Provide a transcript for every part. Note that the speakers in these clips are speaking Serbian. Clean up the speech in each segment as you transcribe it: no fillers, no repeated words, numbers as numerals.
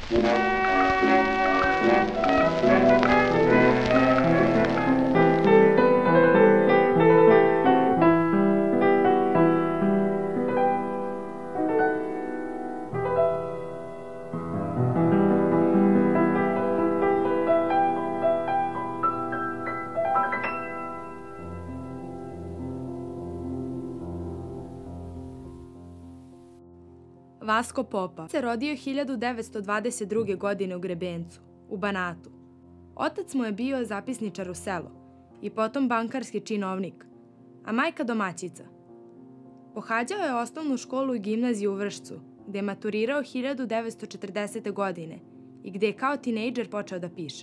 Vasko Popa se rodio 1922. godine u Grebencu, u Banatu. Otac mu je bio zapisničar u selu i potom bankarski činovnik, a majka domaćica. Pohađao je osnovnu školu i gimnaziju u Vršcu, gde je maturirao 1940. godine i gde je kao tinejdžer počeo da piše.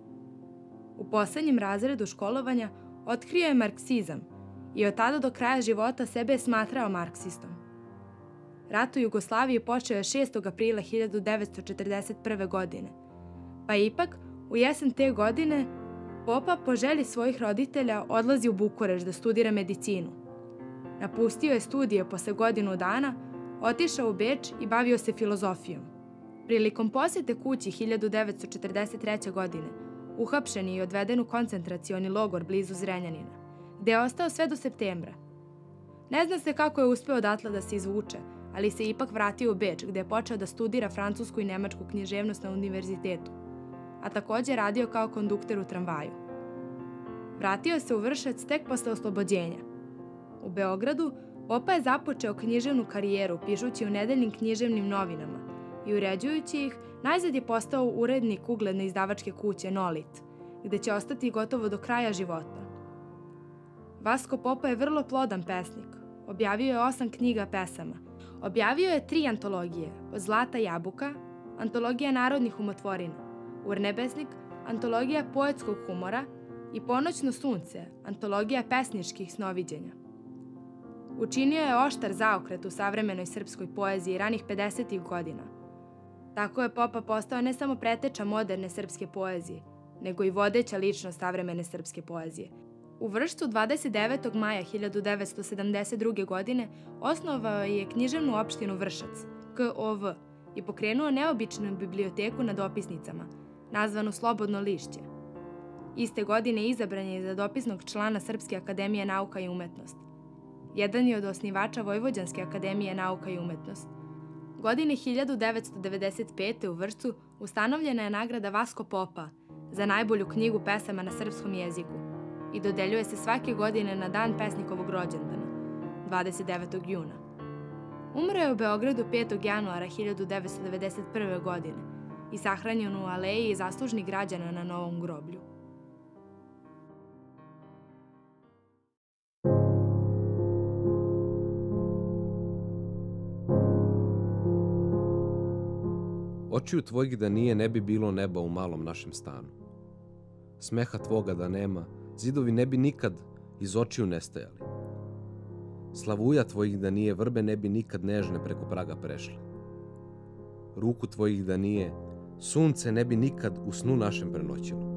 U poslednjem razredu školovanja otkrio je marksizam i od tada do kraja života sebe je smatrao marksistom. Rat u Jugoslaviji počeo je 6. aprila 1941. godine, pa ipak u jesen te godine Popa po želji svojih roditelja odlazi u Bukureš da studira medicinu. Napustio je studije posle godinu dana, otišao u Beč i bavio se filozofijom. Prilikom posete kući 1943. godine uhapšen je i odveden u koncentracioni logor blizu Zrenjanina, gde je ostao sve do septembra. Ne zna se kako je uspeo odatle da se izvuče, ali se ipak vratio u Beč gde je počeo da studira francusku i nemačku književnost na univerzitetu, a takođe radio kao kondukter u tramvaju. Vratio se u Vršac tek posle oslobođenja. U Beogradu Popa je započeo književnu karijeru pišući u nedeljnim književnim novinama i uređujući ih, najzad je postao urednik ugledne izdavačke kuće Nolit, gde će ostati gotovo do kraja života. Vasko Popa je vrlo plodan pesnik. Objavio je 8 knjiga pesama. Objavio je 3 antologije, Od zlata jabuka, antologija narodnih umotvorina, Urnebesnik, antologija poetskog humora i Ponoćno sunce, antologija pesničkih snoviđenja. Učinio je oštar zaokret u savremenoj srpskoj poeziji ranih 50. godina. Tako je Popa postao ne samo preteča moderne srpske poezije, nego i vodeća ličnost savremene srpske poezije. U Vršcu 29. maja 1972. godine osnovao je književnu opštinu Vršac, KOV, i pokrenuo neobičnu biblioteku na dopisnicama, nazvanu Slobodno lišće. Iste godine izabran je za dopisnog člana Srpske akademije nauka i umetnost. Jedan je od osnivača Vojvođanske akademije nauka i umetnost. Godine 1995. u Vršcu ustanovljena je nagrada Vasko Popa za najbolju knjigu pesama na srpskom jeziku i dodeljuje se svake godine na dan pesnikovog rođendana, 29. juna. Umro je u Beogradu 5. januara 1991. godine i sahranjen u aleji zaslužnih građana na Novom groblju. Očiju tvojih da nije, ne bi bilo neba u malom našem stanu. Smeha tvoga da nema, zidovi ne bi nikad iz očiju nestajali. Slavuja tvojih da nije, vrbe ne bi nikad nežne preko praga prešle. Ruku tvojih da nije, sunce ne bi nikad u snu našem prenoćilo.